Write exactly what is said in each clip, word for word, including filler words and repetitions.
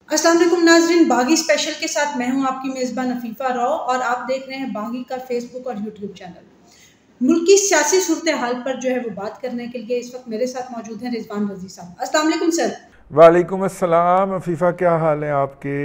अस्सलाम वालेकुम नाज़रीन, बागी स्पेशल के साथ मैं हूं आपकी मेज़बान अफीफ़ा राव और आप देख रहे हैं बागी का फेसबुक और यूट्यूब चैनल। मुल्क की सियासी सूरत हाल पर जो है वो बात करने के लिए इस वक्त मेरे साथ मौजूद हैं रिजवान रज़ी साहब। अस्सलाम वालेकुम सर। वालेकुम अस्सलाम अफीफ़ा, क्या हाल है आपके?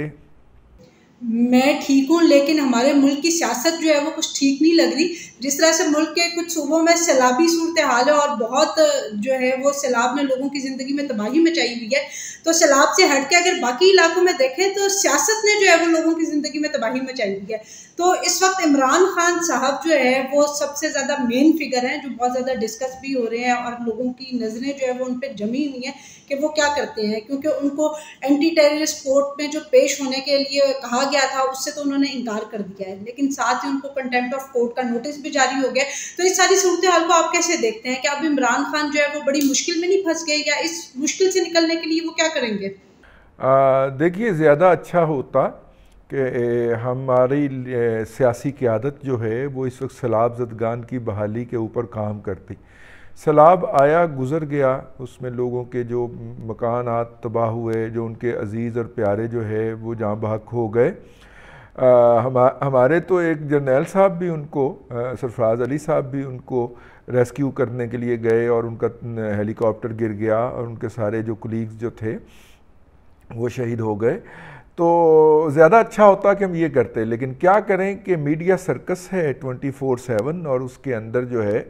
मैं ठीक हूँ, लेकिन हमारे मुल्क की सियासत जो है वो कुछ ठीक नहीं लग रही। जिस तरह से मुल्क के कुछ सूबों में सैलाबी सूरत हाल है और बहुत जो है वो सैलाब ने लोगों की ज़िंदगी में तबाही मचाई हुई है, तो सैलाब से हट के अगर बाकी इलाकों में देखें तो सियासत ने जो है वो लोगों की ज़िंदगी में तबाही मचाई हुई है। तो इस वक्त इमरान खान साहब जो है वो सबसे ज़्यादा मेन फिगर हैं, जो बहुत ज़्यादा डिस्कस भी हो रहे हैं और लोगों की नज़रें जो है वो उन पर जमी हुई हैं कि वो क्या करते हैं, क्योंकि उनको एंटी टेररिस्ट कोर्ट में जो पेश होने के लिए कहा गया था उससे तो उन्होंने इनकार कर दिया है, लेकिन साथ ही उनको कंटेम्प्ट ऑफ कोर्ट का नोटिस भी जारी हो गया। तो इस सारी सूरत हाल को आप कैसे देखते हैं कि अब इमरान खान जो है वो बड़ी मुश्किल में नहीं फंस गए, या इस मुश्किल से निकलने के लिए वो क्या करेंगे? देखिए, ज़्यादा अच्छा होता कि हमारी सियासी क़यादत जो है वो इस वक्त सैलाब ज़दगान की बहाली के ऊपर काम करती। सैलाब आया गुज़र गया, उसमें लोगों के जो मकानात तबाह हुए, जो उनके अजीज़ और प्यारे जो है वो जहाँ बहक हो गए। हम हमारे तो एक जर्नैल साहब भी उनको, सरफराज अली साहब भी उनको रेस्क्यू करने के लिए गए और उनका हेलीकॉप्टर गिर गया और उनके सारे जो कुलीग्स जो थे वो शहीद हो गए। तो ज़्यादा अच्छा होता कि हम ये करते, लेकिन क्या करें कि मीडिया सर्कस है ट्वेंटी फोर सेवन, और उसके अंदर जो है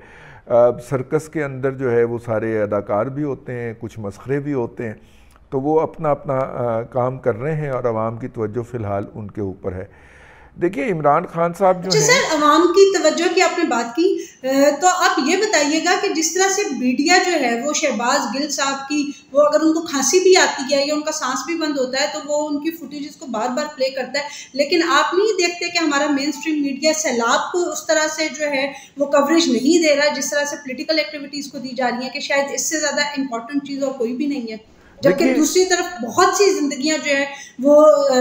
सर्कस के अंदर जो है वो सारे अदाकार भी होते हैं, कुछ मस्खरे भी होते हैं, तो वो अपना अपना आ, काम कर रहे हैं और आवाम की तवज्जो फ़िलहाल उनके ऊपर है। देखिए, इमरान खान साहब जो अच्छा हैं। सर, अवाम की तवज्जो की आपने बात की, तो आप ये बताइएगा कि जिस तरह से मीडिया जो है वो शहबाज गिल साहब की, वो अगर उनको खांसी भी आती है या उनका सांस भी बंद होता है तो वो उनकी फुटेजेस को बार बार प्ले करता है, लेकिन आप नहीं देखते कि हमारा मेन स्ट्रीम मीडिया सैलाब को उस तरह से जो है वो कवरेज नहीं दे रहा जिस तरह से पोलिटिकल एक्टिविटीज़ को दी जा रही है, कि शायद इससे ज़्यादा इंपॉर्टेंट चीज़ और कोई भी नहीं है, जबकि दूसरी तरफ बहुत सी जिंदगियां जो है वो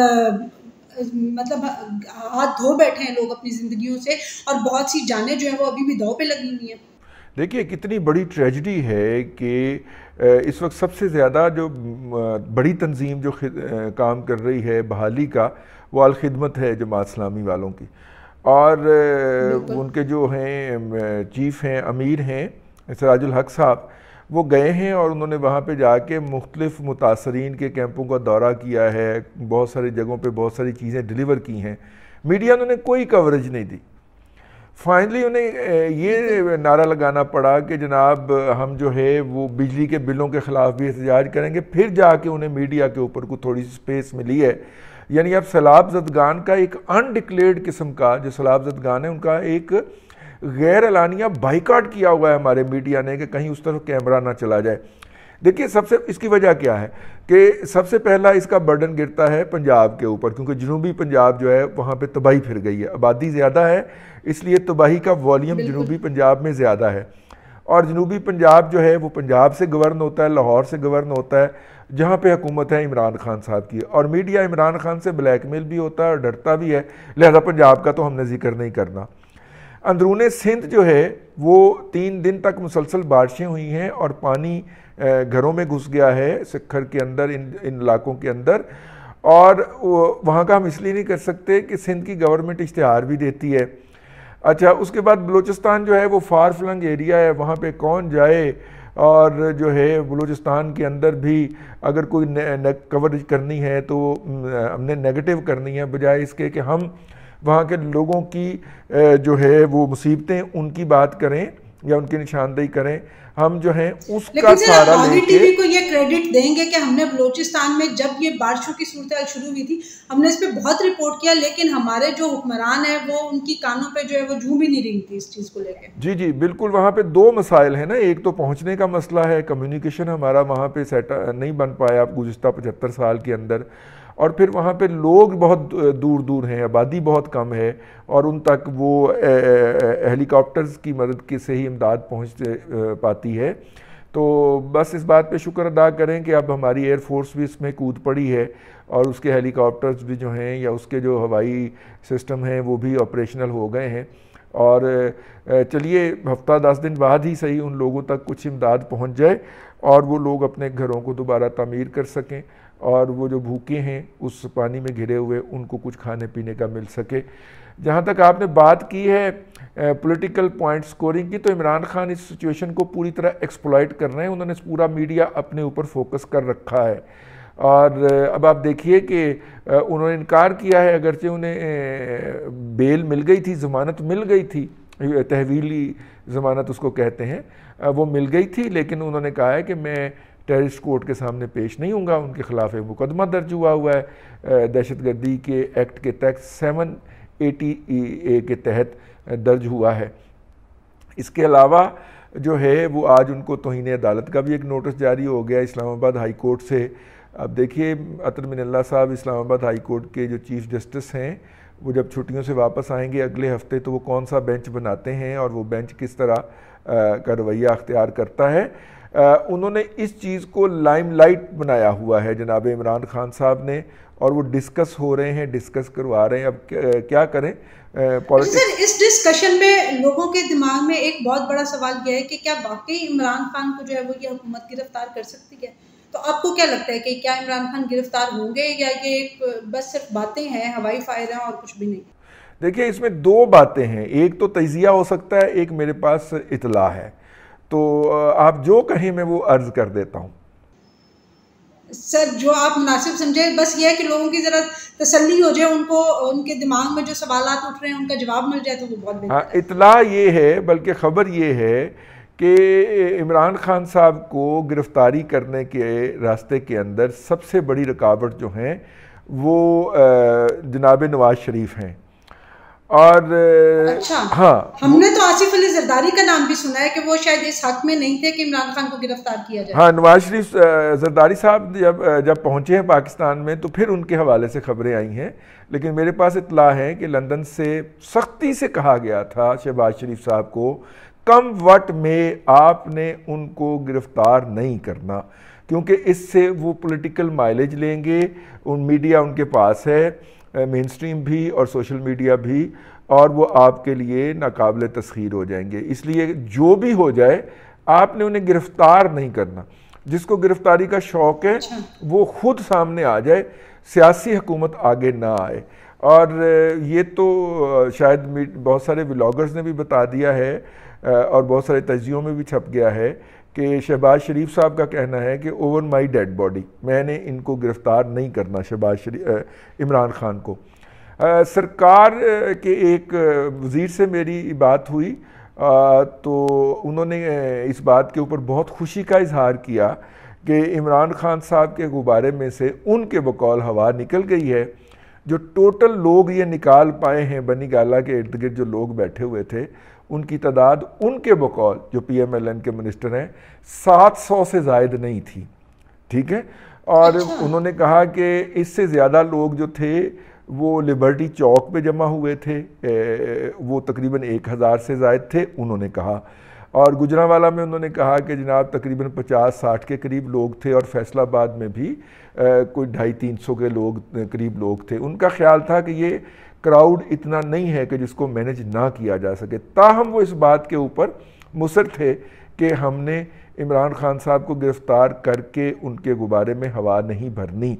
आ, मतलब हाथ धो बैठे हैं लोग अपनी ज़िंदगियों से, और बहुत सी जानें जो हैं वो अभी भी दांव पे लगी हुई हैं। देखिए, कितनी बड़ी ट्रेजेडी है कि इस वक्त सबसे ज़्यादा जो बड़ी तंजीम जो काम कर रही है बहाली का, वो अल खिदमत है जमात इस्लामी वालों की, और उनके जो हैं चीफ़ हैं, अमीर हैं सिराजुल हक साहब, वो गए हैं और उन्होंने वहाँ पे जाके मुख्तलिफ़ मुतासरीन के कैंपों का दौरा किया है, बहुत सारी जगहों पे बहुत सारी चीज़ें डिलीवर की हैं। मीडिया ने कोई कवरेज नहीं दी। फाइनली उन्हें ये नारा लगाना पड़ा कि जनाब हम जो है वो बिजली के बिलों के ख़िलाफ़ भी एहतजाज करेंगे, फिर जाके उन्हें मीडिया के ऊपर को थोड़ी सी स्पेस मिली है। यानी अब सैलाब ज़दगान का एक अनडिक्लेयर्ड किस्म का जो सैलाब ज़दगान है उनका एक गैर एलानिया बाइकाट किया हुआ है हमारे मीडिया ने कि कहीं उस तरफ कैमरा ना चला जाए। देखिए, सबसे इसकी वजह क्या है कि सबसे पहला इसका बर्डन गिरता है पंजाब के ऊपर, क्योंकि जनूबी पंजाब जो है वहाँ पे तबाही फिर गई है, आबादी ज़्यादा है, इसलिए तबाही का वॉल्यूम जनूबी पंजाब में ज़्यादा है। और जनूबी पंजाब जो है वो पंजाब से गवर्न होता है, लाहौर से गवर्न होता है, जहाँ पे हुकूमत है इमरान खान साहब की, और मीडिया इमरान खान से ब्लैकमेल भी होता है और डरता भी है, लिहाजा पंजाब का तो हमने जिक्र नहीं करना। अंदरूने सिंध जो है वो तीन दिन तक मुसलसल बारिशें हुई हैं और पानी घरों में घुस गया है सिक्खर के अंदर, इन इन इलाकों के अंदर, और वहाँ का हम इसलिए नहीं कर सकते कि सिंध की गवर्नमेंट इश्तिहार भी देती है। अच्छा, उसके बाद बलूचिस्तान जो है वो फार फ्लंग एरिया है, वहाँ पे कौन जाए, और जो है बलूचिस्तान के अंदर भी अगर कोई कवरेज करनी है तो हमने नेगेटिव करनी है, बजाय इसके कि हम वहाँ के लोगों की जो है वो मुसीबतें उनकी बात करें या उनकी निशानदेही करें। हम जो है उसका सहारा लेके टीवी को ये क्रेडिट देंगे कि हमने बलूचिस्तान में जब ये बारिशों की सूरत शुरू हुई थी हमने इस पर बहुत रिपोर्ट किया, लेकिन हमारे जो हुक्मरान है वो उनकी कानों पे जो है वो जूं भी नहीं रही थी इस चीज़ को लेकर। जी जी बिल्कुल, वहाँ पे दो मसाइल हैं ना, एक तो पहुँचने का मसला है, कम्युनिकेशन हमारा वहाँ पे सेट नहीं बन पाया गुज़िश्ता पचहत्तर साल के अंदर, और फिर वहाँ पे लोग बहुत दूर दूर हैं, आबादी बहुत कम है, और उन तक वो हेलीकॉप्टर्स की मदद के से ही इमदाद पहुँच पाती है। तो बस इस बात पे शुक्र अदा करें कि अब हमारी एयर फोर्स भी इसमें कूद पड़ी है और उसके हेलीकॉप्टर्स भी जो हैं या उसके जो हवाई सिस्टम हैं वो भी ऑपरेशनल हो गए हैं, और चलिए हफ्ता दस दिन बाद ही सही उन लोगों तक कुछ इमदाद पहुँच जाए और वो लोग अपने घरों को दोबारा तामीर कर सकें। اور وہ جو بھوکے ہیں اس پانی میں گھرے ہوئے ان کو کچھ کھانے پینے کا مل سکے۔ جہاں تک آپ نے بات کی ہے پولیٹیکل پوائنٹ سکورنگ کی، تو عمران خان اس سچویشن کو پوری طرح ایکسپلائٹ کر رہے ہیں، انہوں نے پورا میڈیا اپنے اوپر فوکس کر رکھا ہے۔ اور اب آپ دیکھیے کہ انہوں نے انکار کیا ہے، اگرچہ انہیں بیل مل گئی تھی، ضمانت مل گئی تھی، تحویلی ضمانت اس کو کہتے ہیں، وہ مل گئی تھی، لیکن انہوں نے کہا ہے کہ میں ٹیررسٹ کورٹ کے سامنے پیش نہیں ہوں گا۔ ان کے خلاف ایک مقدمہ درج ہوا ہوا ہے دہشت گردی کے ایکٹ کے تحت، سیون ایٹی اے کے تحت درج ہوا ہے۔ اس کے علاوہ جو ہے وہ آج ان کو توہین عدالت کا بھی ایک نوٹس جاری ہو گیا اسلام آباد ہائی کورٹ سے۔ اب دیکھیے عطر من اللہ صاحب اسلام آباد ہائی کورٹ کے جو چیف جسٹس ہیں، وہ جب چھٹیوں سے واپس آئیں گے اگلے ہفتے تو وہ کون سا بینچ بناتے ہیں اور وہ بینچ کس طرح کا رویہ اختیار کرتا ہے۔ انہوں نے اس چیز کو لائم لائٹ بنایا ہوا ہے جناب عمران خان صاحب نے، اور وہ ڈسکس ہو رہے ہیں، ڈسکس کروا رہے ہیں۔ اب کیا کریں سر، اس ڈسکشن میں لوگوں کے دماغ میں ایک بہت بڑا سوال یہ ہے کہ کیا واقعی عمران خان کو جو ہے وہ یہ حکومت گرفتار کر سکتی ہے؟ تو آپ کو کیا لگتا ہے کہ کیا عمران خان گرفتار ہوں گے یا یہ بس صرف باتیں ہیں، ہوائی فائر ہیں اور کچھ بھی نہیں؟ دیکھیے اس میں دو باتیں ہیں، ایک تو تجزیہ ہو سکتا ہے، ایک میرے پاس اطلاع ہے، تو آپ جو کہیں میں وہ عرض کر دیتا ہوں۔ سر جو آپ مناسب سمجھیں، بس یہ ہے کہ لوگوں کی ذرا تسلی ہو جائے، ان کو ان کے دماغ میں جو سوالات اٹھ رہے ہیں ان کا جواب مل جائے تو وہ بہت بہتر ہے۔ ہاں، اطلاع یہ ہے، بلکہ خبر یہ ہے کہ عمران خان صاحب کو گرفتاری کرنے کے راستے کے اندر سب سے بڑی رکاوٹ جو ہیں وہ جناب نواز شریف ہیں۔ اور اچھا، ہاں، ہم نے تو آصف علی زرداری کا نام بھی سنا ہے کہ وہ شاید اس حق میں نہیں تھے کہ عمران خان کو گرفتار کیا جائے۔ ہاں، نواز شریف زرداری صاحب جب جب پہنچے ہیں پاکستان میں تو پھر ان کے حوالے سے خبریں آئی ہیں، لیکن میرے پاس اطلاع ہے کہ لندن سے سختی سے کہا گیا تھا شہباز شریف صاحب کو، کم وقت میں آپ نے ان کو گرفتار نہیں کرنا، کیونکہ اس سے وہ پولیٹیکل مائلیج لیں گے۔ ان میڈیا ان کے پاس ہے، مین سٹریم بھی اور سوشل میڈیا بھی، اور وہ آپ کے لیے ناقابل تسخیر ہو جائیں گے۔ اس لیے جو بھی ہو جائے آپ نے انہیں گرفتار نہیں کرنا۔ جس کو گرفتاری کا شوق ہے وہ خود سامنے آ جائے، سیاسی حکومت آگے نہ آئے۔ اور یہ تو شاید بہت سارے ولاگرز نے بھی بتا دیا ہے اور بہت سارے تجزیوں میں بھی چھپ گیا ہے کہ شہباز شریف صاحب کا کہنا ہے کہ اوور مائی ڈیڈ باڈی میں نے ان کو گرفتار نہیں کرنا، شہباز شریف عمران خان کو۔ سرکار کے ایک وزیر سے میری بات ہوئی تو انہوں نے اس بات کے اوپر بہت خوشی کا اظہار کیا کہ عمران خان صاحب کے غبارے میں سے ان کے بقول ہوا نکل گئی ہے۔ جو ٹوٹل لوگ یہ نکال پائے ہیں بنی گالہ کے ارد گرد جو لوگ بیٹھے ہوئے تھے، ان کی تعداد ان کے بقول جو پی ایم ایل این کے منسٹر ہیں سات سو سے زائد نہیں تھی، ٹھیک ہے۔ اور انہوں نے کہا کہ اس سے زیادہ لوگ جو تھے وہ لبرٹی چوک پہ جمع ہوئے تھے، وہ تقریباً ایک ہزار سے زائد تھے انہوں نے کہا۔ اور گجرانوالہ میں انہوں نے کہا کہ جناب تقریباً پچاس ساٹھ کے قریب لوگ تھے، اور فیصل آباد میں بھی کوئی ڈھائی تین سو کے لوگ قریب لوگ تھے۔ ان کا خیال تھا کہ یہ کراؤڈ اتنا نہیں ہے کہ جس کو مینج نہ کیا جا سکے، تاہم وہ اس بات کے اوپر مصر تھے کہ ہم نے عمران خان صاحب کو گرفتار کر کے ان کے غبارے میں ہوا نہیں بھرنی۔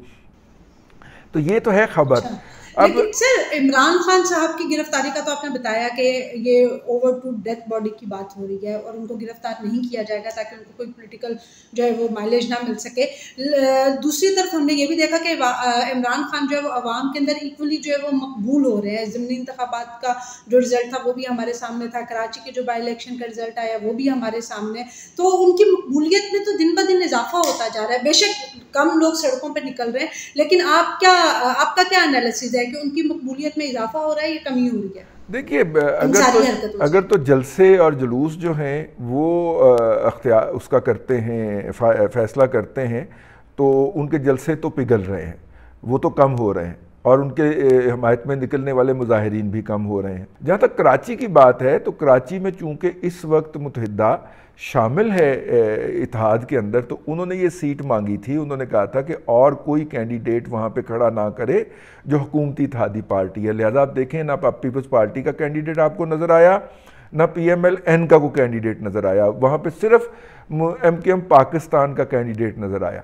تو یہ تو ہے خبر۔ لیکن سر عمران خان صاحب کی گرفتاری کا تو آپ نے بتایا کہ یہ اوور ٹو ڈیتھ باڈی کی بات ہو رہی ہے اور ان کو گرفتار نہیں کیا جائے گا تاکہ ان کو کوئی پولیٹیکل جو ہے وہ مائلیج نہ مل سکے۔ دوسری طرف ہم نے یہ بھی دیکھا کہ عمران خان جو ہے وہ عوام کے اندر ایکولی جو ہے وہ مقبول ہو رہے ہیں۔ ضمنی انتخابات کا جو رزلٹ تھا وہ بھی ہمارے سامنے تھا، کراچی کے جو بائی الیکشن کا رزلٹ آیا وہ بھی ہمارے سامنے، تو ان کی مقبولیت میں تو دن بہ دن اضافہ ہوتا جا رہا ہے۔ بے شک کم لوگ سڑکوں پہ نکل رہے ہیں، لیکن آپ کیا آپ کا کیا انالیسز ہے کہ ان کی مقبولیت میں اضافہ ہو رہا ہے یا کمی ہو رہی ہے؟ دیکھیے اگر تو اگر تو جلسے اور جلوس جو ہیں وہ اختیار اس کا کرتے ہیں، فیصلہ کرتے ہیں، تو ان کے جلسے تو پگھل رہے ہیں، وہ تو کم ہو رہے ہیں، اور ان کے حمایت میں نکلنے والے مظاہرین بھی کم ہو رہے ہیں۔ جہاں تک کراچی کی بات ہے تو کراچی میں چونکہ اس وقت متحدہ شامل ہے اتحاد کے اندر، تو انہوں نے یہ سیٹ مانگی تھی۔ انہوں نے کہا تھا کہ اور کوئی کینڈیڈیٹ وہاں پہ کھڑا نہ کرے جو حکومتی اتحادی پارٹی ہے، لہذا آپ دیکھیں نہ پیپلز پارٹی کا کینڈیڈیٹ آپ کو نظر آیا، نہ پی ایم ایل این کا کوئی کینڈیڈیٹ نظر آیا، وہاں پہ صرف ایم کے ایم پاکستان کا کینڈیڈیٹ نظر آیا۔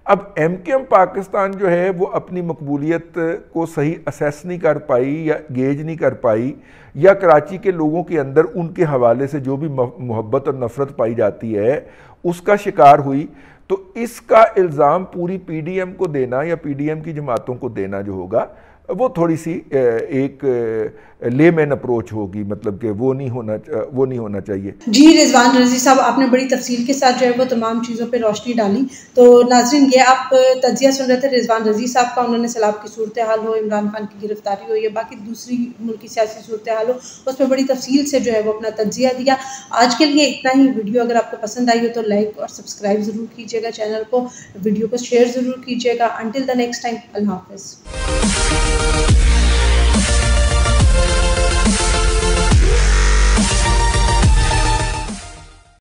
اب ایم کیو ایم پاکستان جو ہے وہ اپنی مقبولیت کو صحیح اسیس نہیں کر پائی یا گیج نہیں کر پائی، یا کراچی کے لوگوں کے اندر ان کے حوالے سے جو بھی محبت اور نفرت پائی جاتی ہے اس کا شکار ہوئی، تو اس کا الزام پوری پی ڈی ایم کو دینا یا پی ڈی ایم کی جماعتوں کو دینا جو ہوگا وہ تھوڑی سی ایک لے مین اپروچ ہوگی، مطلب کہ وہ نہیں ہونا وہ نہیں ہونا چاہیے۔ جی رضوان رضوی صاحب، آپ نے بڑی تفصیل کے ساتھ جو ہے وہ تمام چیزوں پہ روشنی ڈالی۔ تو ناظرین، یہ آپ تجزیہ سن رہے تھے رضوان رضوی صاحب کا، انہوں نے سیلاب کی صورتحال ہو، عمران خان کی گرفتاری ہو یا باقی دوسری ملکی سیاسی صورتحال ہو، اس پہ بڑی تفصیل سے جو ہے وہ اپنا تجزیہ دیا۔ آج کے لیے اتنا ہی۔ ویڈیو اگر آپ کو پسند آئی ہو تو لائک اور سبسکرائب ضرور کیجیے گا چینل کو، ویڈیو کو شیئر ضرور کیجیے گا۔ انٹل دا نیکسٹ ٹائم، اللہ حافظ۔